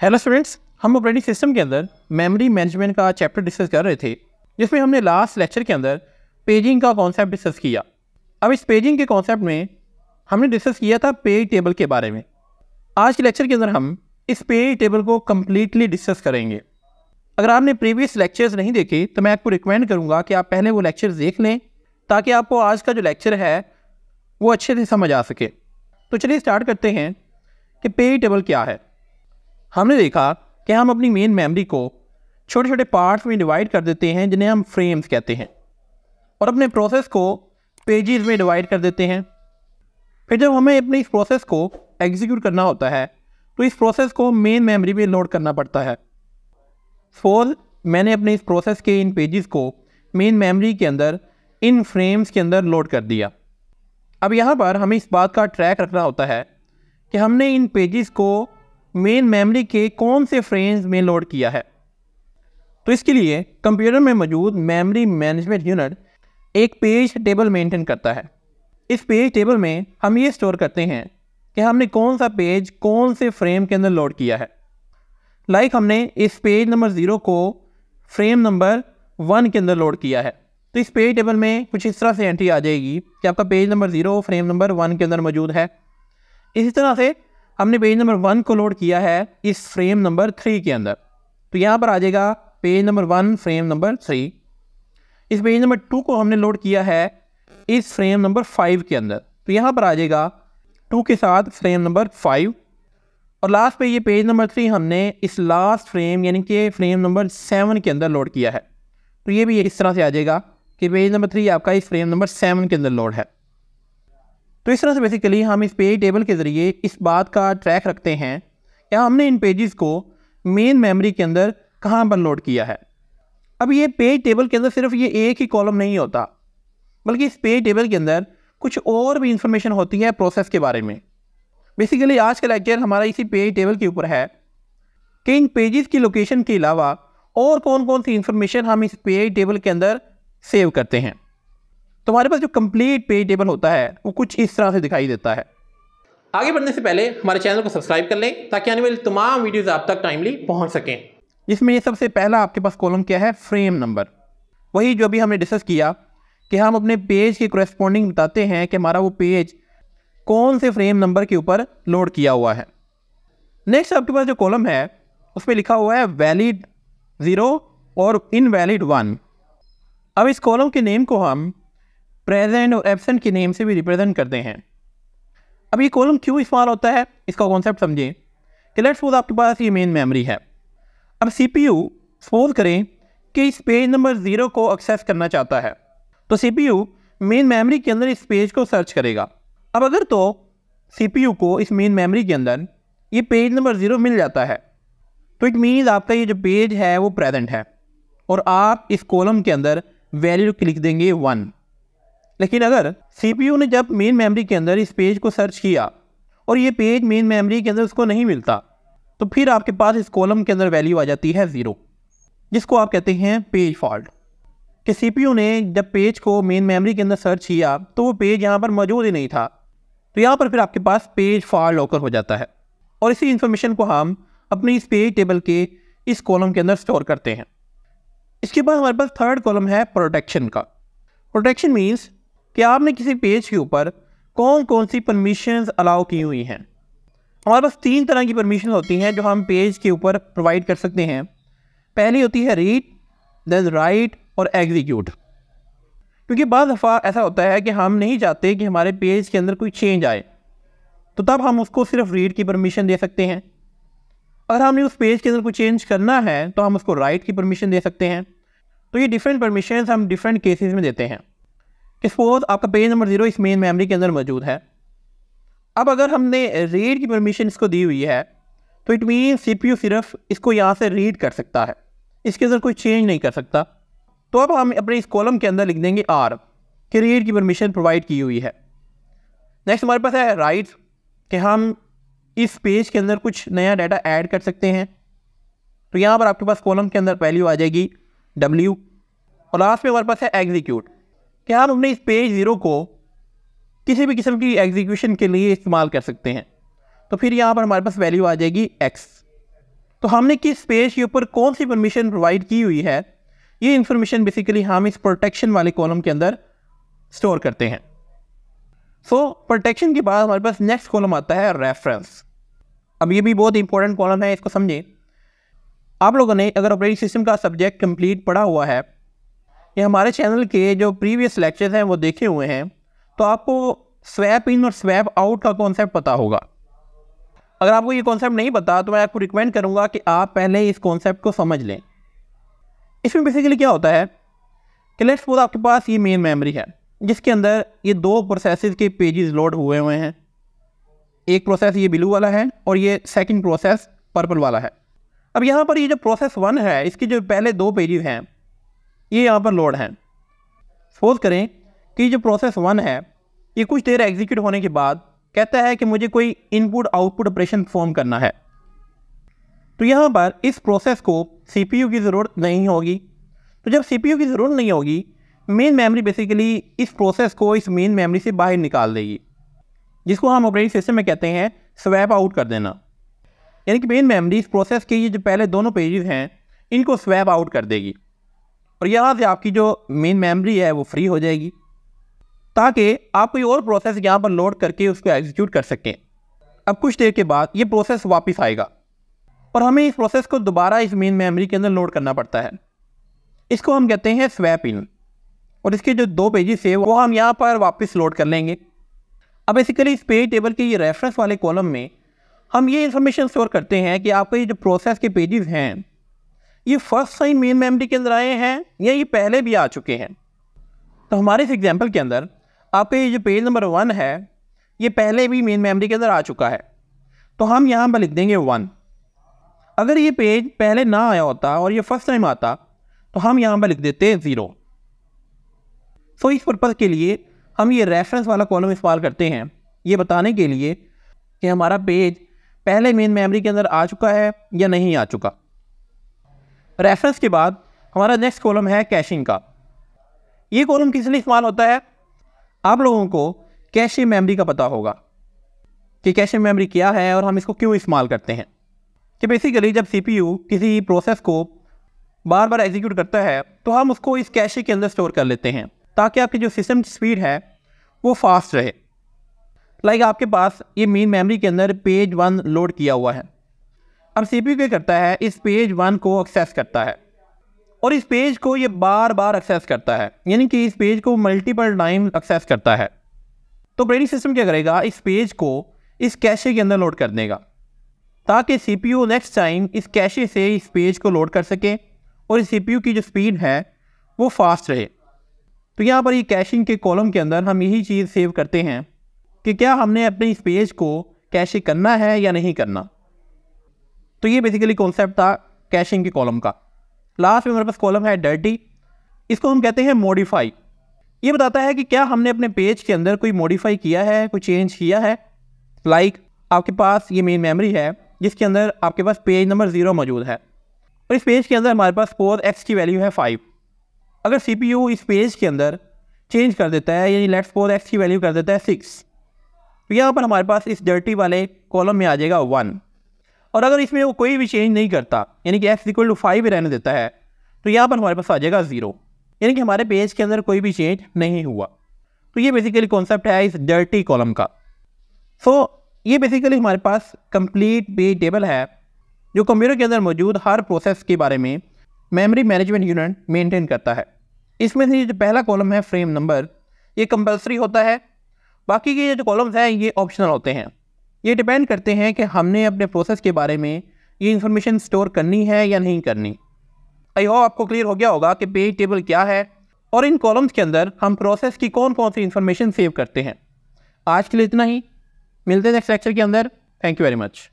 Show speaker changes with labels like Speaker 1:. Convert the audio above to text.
Speaker 1: Hello students, हम operating system के अंदर मेमोरी मैनेजमेंट का चैप्टर डिस्कस कर रहे थे, जिसमें हमने लास्ट लेक्चर के अंदर पेजिंग का कॉन्सेप्ट डिस्कस किया। अब इस पेजिंग के कॉन्सेप्ट में हमने डिस्कस किया था पेज टेबल के बारे में। आज के लेक्चर के अंदर हम इस पेज टेबल को कम्प्लीटली डिस्कस करेंगे। अगर आपने प्रीवियस लेक्चर्स नहीं देखे तो मैं आपको रिकमेंड करूँगा कि आप पहले वो लेक्चर्स देख लें, ताकि आपको आज का जो लेक्चर है वो अच्छे से समझ आ सके। तो चलिए स्टार्ट करते हैं कि पेज टेबल क्या है। हमने देखा कि हम अपनी मेन मेमोरी को छोटे छोटे पार्ट्स में डिवाइड कर देते हैं, जिन्हें हम फ्रेम्स कहते हैं, और अपने प्रोसेस को पेजेस में डिवाइड कर देते हैं। फिर जब हमें अपनी इस प्रोसेस को एग्जीक्यूट करना होता है तो इस प्रोसेस को मेन मेमोरी में लोड करना पड़ता है। सपोज मैंने अपने इस प्रोसेस के इन पेजेस को मेन मेमोरी के अंदर इन फ्रेम्स के अंदर लोड कर दिया। अब यहाँ पर हमें इस बात का ट्रैक रखना होता है कि हमने इन पेजेस को मेन मेमोरी के कौन से फ्रेम्स में लोड किया है। तो इसके लिए कंप्यूटर में मौजूद मेमोरी मैनेजमेंट यूनिट एक पेज टेबल मेंटेन करता है। इस पेज टेबल में हम ये स्टोर करते हैं कि हमने कौन सा पेज कौन से फ्रेम के अंदर लोड किया है। लाइक हमने इस पेज नंबर 0 को फ्रेम नंबर 1 के अंदर लोड किया है, तो इस पेज टेबल में कुछ इस तरह से एंट्री आ जाएगी कि आपका पेज नंबर 0 फ्रेम नंबर 1 के अंदर मौजूद है। इसी तरह से हमने पेज नंबर 1 को लोड किया है इस फ्रेम नंबर 3 के अंदर, तो यहाँ पर आ जाएगा पेज नंबर 1 फ्रेम नंबर 3। इस पेज नंबर 2 को हमने लोड किया है इस फ्रेम नंबर 5 के अंदर, तो यहाँ पर आ जाएगा 2 के साथ फ्रेम नंबर 5। और लास्ट पे ये पेज नंबर 3 हमने इस लास्ट फ्रेम यानी कि फ्रेम नंबर 7 के अंदर लोड किया है, तो ये भी इस तरह से आ जाएगा कि पेज नंबर 3 आपका इस फ्रेम नंबर 7 के अंदर लोड है। तो इस तरह से बेसिकली हम इस पेज टेबल के ज़रिए इस बात का ट्रैक रखते हैं कि हमने इन पेजेस को मेन मेमोरी के अंदर कहाँ पर लोड किया है। अब ये पेज टेबल के अंदर सिर्फ ये एक ही कॉलम नहीं होता, बल्कि इस पेज टेबल के अंदर कुछ और भी इंफॉर्मेशन होती है प्रोसेस के बारे में। बेसिकली आज का लेक्चर हमारा इसी पेज टेबल के ऊपर है कि इन पेजेस की लोकेशन के अलावा और कौन कौन सी इंफॉर्मेशन हम इस पेज टेबल के अंदर सेव करते हैं। तो हमारे पास जो कंप्लीट पेज टेबल होता है वो कुछ इस तरह से दिखाई देता है। आगे बढ़ने से पहले हमारे चैनल को सब्सक्राइब कर लें, ताकि आने वाली तमाम वीडियोस आप तक टाइमली पहुंच सकें। जिसमें ये सबसे पहला आपके पास कॉलम क्या है, फ्रेम नंबर। वही जो अभी हमने डिस्कस किया कि हम अपने पेज के कोरेस्पॉन्डिंग बताते हैं कि हमारा वो पेज कौन से फ्रेम नंबर के ऊपर लोड किया हुआ है। नेक्स्ट आपके पास जो कॉलम है उसमें लिखा हुआ है वैलिड 0 और इनवैलिड 1। अब इस कॉलम के नेम को हम प्रेजेंट और एब्सेंट के नेम से भी रिप्रेजेंट करते हैं। अब ये कॉलम क्यों इस्तेमाल होता है, इसका कॉन्सेप्ट समझें कि लेट्स सपोज आपके पास ये मेन मेमोरी है। अब CPU सपोज करें कि इस पेज नंबर 0 को एक्सेस करना चाहता है, तो CPU मेन मेमोरी के अंदर इस पेज को सर्च करेगा। अब अगर तो CPU को इस मेन मेमोरी के अंदर ये पेज नंबर 0 मिल जाता है, तो इट मीन्स आपका ये जो पेज है वो प्रेजेंट है, और आप इस कॉलम के अंदर वैल्यू लिख देंगे 1। लेकिन अगर CPU ने जब मेन मेमोरी के अंदर इस पेज को सर्च किया और ये पेज मेन मेमोरी के अंदर उसको नहीं मिलता, तो फिर आपके पास इस कॉलम के अंदर वैल्यू आ जाती है 0, जिसको आप कहते हैं पेज फॉल्ट। कि CPU ने जब पेज को मेन मेमोरी के अंदर सर्च किया तो वो पेज यहाँ पर मौजूद ही नहीं था, तो यहाँ पर फिर आपके पास पेज फॉल्ट ऑकर हो जाता है, और इसी इंफॉर्मेशन को हम अपनी इस पेज टेबल के इस कॉलम के अंदर स्टोर करते हैं। इसके बाद हमारे पास थर्ड कॉलम है प्रोटेक्शन का। प्रोटेक्शन मीन्स कि आपने किसी पेज के ऊपर कौन कौन सी परमिशंस अलाउ की हुई हैं। हमारे पास 3 तरह की परमिशन होती हैं जो हम पेज के ऊपर प्रोवाइड कर सकते हैं। पहली होती है रीड, देन राइट और एग्जीक्यूट। क्योंकि बाद दफ़ा ऐसा होता है कि हम नहीं चाहते कि हमारे पेज के अंदर कोई चेंज आए, तो तब हम उसको सिर्फ रीड की परमिशन दे सकते हैं। अगर हमने उस पेज के अंदर कोई चेंज करना है तो हम उसको राइट की परमिशन दे सकते हैं। तो ये डिफरेंट परमिशंस हम डिफरेंट केसेस में देते हैं। कि सपोज आपका पेज नंबर 0 इस मेन मेमोरी के अंदर मौजूद है। अब अगर हमने रीड की परमिशन इसको दी हुई है, तो इट मीन CPU सिर्फ इसको यहाँ से रीड कर सकता है, इसके अंदर कोई चेंज नहीं कर सकता। तो अब हम अपने इस कॉलम के अंदर लिख देंगे R कि रीड की परमिशन प्रोवाइड की हुई है। नेक्स्ट हमारे पास है राइट, कि हम इस पेज के अंदर कुछ नया डाटा ऐड कर सकते हैं। तो यहाँ पर आपके पास कॉलम के अंदर वैल्यू आ जाएगी W। और लास्ट में हमारे पास है एग्जीक्यूट, कि हम अपने इस पेज 0 को किसी भी किस्म की एग्जीक्यूशन के लिए इस्तेमाल कर सकते हैं। तो फिर यहाँ पर हमारे पास वैल्यू आ जाएगी X। तो हमने किस पेज के ऊपर कौन सी परमिशन प्रोवाइड की हुई है, ये इंफॉर्मेशन बेसिकली हम इस प्रोटेक्शन वाले कॉलम के अंदर स्टोर करते हैं। सो प्रोटेक्शन के बाद हमारे पास नेक्स्ट कॉलम आता है रेफरेंस। अब ये भी बहुत इंपॉर्टेंट कॉलम है, इसको समझें। आप लोगों ने अगर ऑपरेटिंग सिस्टम का सब्जेक्ट कंप्लीट पढ़ा हुआ है या हमारे चैनल के जो प्रीवियस लेक्चर्स हैं वो देखे हुए हैं, तो आपको स्वैप इन और स्वैप आउट का कॉन्सेप्ट पता होगा। अगर आपको ये कॉन्सेप्ट नहीं पता तो मैं आपको रिकमेंड करूँगा कि आप पहले इस कॉन्सेप्ट को समझ लें। इसमें बेसिकली क्या होता है कि लेट्स सपोज आपके पास ये मेन मेमोरी है जिसके अंदर ये दो प्रोसेसेस के पेजेस लोड हुए हैं। एक प्रोसेस ये ब्लू वाला है और ये सेकंड प्रोसेस पर्पल वाला है। अब यहाँ पर ये जो प्रोसेस 1 है इसके जो पहले दो पेजेस हैं ये यहाँ पर लोड हैं। सपोज करें कि जो प्रोसेस 1 है ये कुछ देर एग्जीक्यूट होने के बाद कहता है कि मुझे कोई इनपुट आउटपुट ऑपरेशन परफॉर्म करना है। तो यहाँ पर इस प्रोसेस को CPU की ज़रूरत नहीं होगी। तो जब CPU की ज़रूरत नहीं होगी, मेन मेमोरी बेसिकली इस प्रोसेस को इस मेन मेमोरी से बाहर निकाल देगी, जिसको हम ऑपरेटिंग सिस्टम में कहते हैं स्वैप आउट कर देना। यानी कि मेन मेमोरी इस प्रोसेस के ये जो पहले दोनों पेजेस हैं इनको स्वैप आउट कर देगी और यहाँ से आपकी जो मेन मेमोरी है वो फ्री हो जाएगी ताकि आप कोई और प्रोसेस यहाँ पर लोड करके उसको एग्जीक्यूट कर सकें। अब कुछ देर के बाद ये प्रोसेस वापस आएगा और हमें इस प्रोसेस को दोबारा इस मेन मेमोरी के अंदर लोड करना पड़ता है। इसको हम कहते हैं स्वैप इन और इसके जो दो पेजेस है वो हम यहाँ पर वापस लोड कर लेंगे। अब बेसिकली इस पेज टेबल के ये रेफरेंस वाले कॉलम में हम ये इन्फॉर्मेशन स्टोर करते हैं कि आपके ये जो प्रोसेस के पेजेस हैं ये फर्स्ट टाइम मेन मेमोरी के अंदर आए हैं या ये पहले भी आ चुके हैं। तो हमारे इस एग्जांपल के अंदर आपका ये जो पेज नंबर 1 है ये पहले भी मेन मेमोरी के अंदर आ चुका है, तो हम यहाँ पर लिख देंगे 1। अगर ये पेज पहले ना आया होता और ये फर्स्ट टाइम आता तो हम यहाँ पर लिख देते 0। सो इस पर्पज़ के लिए हम ये रेफरेंस वाला कॉलम इस्तेमाल करते हैं, ये बताने के लिए कि हमारा पेज पहले मेन मेमोरी के अंदर आ चुका है या नहीं आ चुका। रेफरेंस के बाद हमारा नेक्स्ट कॉलम है कैशिंग का। ये कॉलम किस लिए इस्तेमाल होता है? आप लोगों को कैशे मेमोरी का पता होगा कि कैशे मेमोरी क्या है और हम इसको क्यों इस्तेमाल करते हैं। कि बेसिकली जब CPU किसी प्रोसेस को बार बार एग्जीक्यूट करता है तो हम उसको इस कैशे के अंदर स्टोर कर लेते हैं ताकि आपकी जो सिस्टम स्पीड है वो फास्ट रहे। लाइक आपके पास ये मेन मेमोरी के अंदर पेज 1 लोड किया हुआ है। अब CPU क्या करता है, इस पेज 1 को एक्सेस करता है और इस पेज को ये बार बार एक्सेस करता है, यानी कि इस पेज को मल्टीपल टाइम एक्सेस करता है। तो ऑपरेटिंग सिस्टम क्या करेगा, इस पेज को इस कैशे के अंदर लोड कर देगा ताकि CPU नेक्स्ट टाइम इस कैशे से इस पेज को लोड कर सके और इस CPU की जो स्पीड है वो फास्ट रहे। तो यहाँ पर ये कैशिंग के कॉलम के अंदर हम यही चीज़ सेव करते हैं कि क्या हमने अपने इस पेज को कैशे करना है या नहीं करना। तो ये बेसिकली कॉन्सेप्ट था कैशिंग के कॉलम का। लास्ट में हमारे पास कॉलम है डर्टी, इसको हम कहते हैं मॉडिफाई। ये बताता है कि क्या हमने अपने पेज के अंदर कोई मॉडिफाई किया है, कोई चेंज किया है। लाइक आपके पास ये मेन मेमोरी है जिसके अंदर आपके पास पेज नंबर 0 मौजूद है और इस पेज के अंदर हमारे पास सपोज x की वैल्यू है 5। अगर CPU इस पेज के अंदर चेंज कर देता है, यानी लेट्स सपोज x की वैल्यू कर देता है 6, तो यहाँ पर हमारे पास इस डर्टी वाले कॉलम में आ जाएगा 1। और अगर इसमें वो कोई भी चेंज नहीं करता, यानी कि x = 5 रहने देता है, तो यहाँ पर हमारे पास आ जाएगा 0, यानी कि हमारे पेज के अंदर कोई भी चेंज नहीं हुआ। तो ये बेसिकली कॉन्सेप्ट है इस डर्टी कॉलम का। सो ये बेसिकली हमारे पास कंप्लीट पेज टेबल है जो कंप्यूटर के अंदर मौजूद हर प्रोसेस के बारे में मेमोरी मैनेजमेंट यूनिट मेंटेन करता है। इसमें से जो पहला कॉलम है फ्रेम नंबर, ये कंपलसरी होता है। बाकी के जो कॉलम्स हैं ये ऑप्शनल होते हैं। ये डिपेंड करते हैं कि हमने अपने प्रोसेस के बारे में ये इन्फॉर्मेशन स्टोर करनी है या नहीं करनी। आई होप आपको क्लियर हो गया होगा कि पेज टेबल क्या है और इन कॉलम्स के अंदर हम प्रोसेस की कौन कौन सी इन्फॉर्मेशन सेव करते हैं। आज के लिए इतना ही, मिलते हैं नेक्स्ट लेक्चर के अंदर। Thank you very much.